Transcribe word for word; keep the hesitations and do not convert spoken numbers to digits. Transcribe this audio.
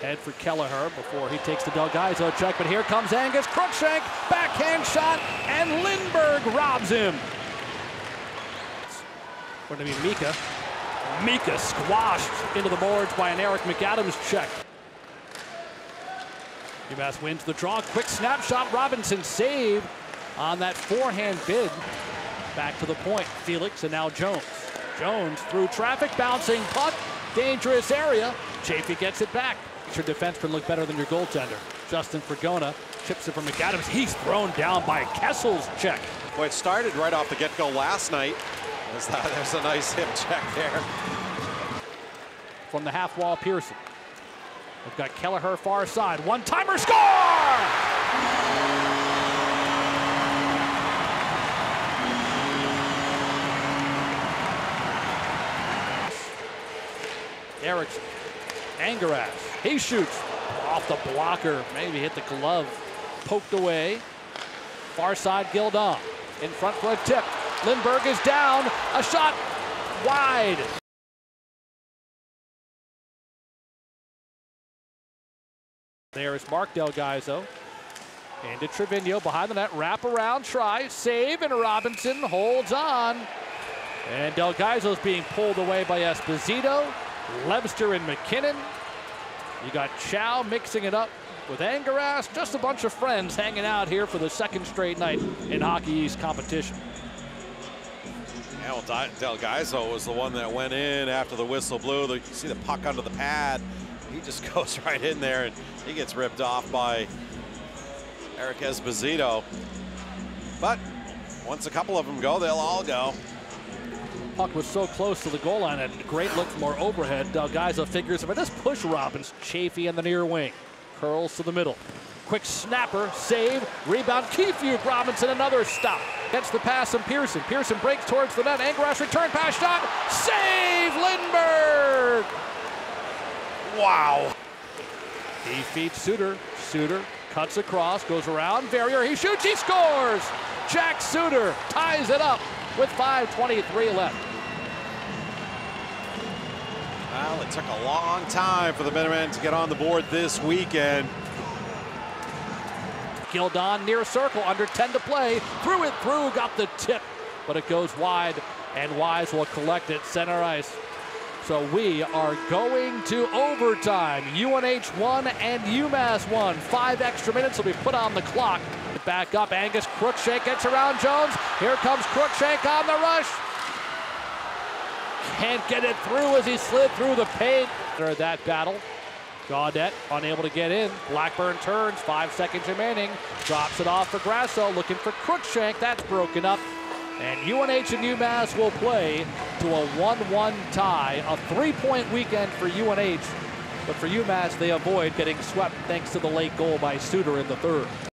Head for Kelleher before he takes the Del Gaizo check, but here comes Angus Crookshank, backhand shot, and Lindberg robs him. It's going to be Mika. Mika squashed into the boards by an Eric McAdams check. UMass wins the draw. Quick snapshot. Robinson save on that forehand bid. Back to the point. Felix and now Jones. Jones through traffic, bouncing puck. Dangerous area. Chafee gets it back. Your defense can look better than your goaltender. Justin Fragona chips it from McAdams. He's thrown down by Kessel's check. Well, it started right off the get-go last night. There's, that, there's a nice hip check there. From the half wall, Pearson. We've got Kelleher far side. One-timer score! Erickson. Angaras. He shoots off the blocker. Maybe hit the glove. Poked away. Far side, Gildon. In front for a tip. Lindberg is down. A shot wide. There is Mark Del Gaizo. Into Trevino behind the net. Wrap around, try, save, and Robinson holds on. And Del Gaizo's being pulled away by Esposito, Lebster and McKinnon. You got Chow mixing it up with Angaras. Just a bunch of friends hanging out here for the second straight night in Hockey East competition. Yeah, well, Del Gaizo was the one that went in after the whistle blew. You see the puck under the pad. He just goes right in there and he gets ripped off by Eric Esposito. But once a couple of them go, they'll all go. Puck was so close to the goal line and great look from our overhead. Del Gaizo figures if I just push Robbins, Chafee in the near wing. Curls to the middle. Quick snapper, save, rebound, Keefe Robinson, another stop. Gets the pass from Pearson. Pearson breaks towards the net. Angaras return pass shot. Save Lindberg! Wow. He feeds Suter. Suter cuts across, goes around. Verrier, he shoots, he scores! Jack Suter ties it up with five twenty-three left. Well, it took a long time for the Minutemen to get on the board this weekend. Gildon near circle, under ten to play. Threw it through, got the tip, but it goes wide, and Wise will collect it center ice. So we are going to overtime. U N H one and UMass one. Five extra minutes will be put on the clock. Back up, Angus Crookshank gets around Jones. Here comes Crookshank on the rush. Can't get it through as he slid through the paint. After that battle, Gaudette unable to get in. Blackburn turns, five seconds remaining. Drops it off for Grasso, looking for Crookshank. That's broken up. And U N H and UMass will play to a one one tie. A three-point weekend for U N H. But for UMass, they avoid getting swept thanks to the late goal by Suter in the third.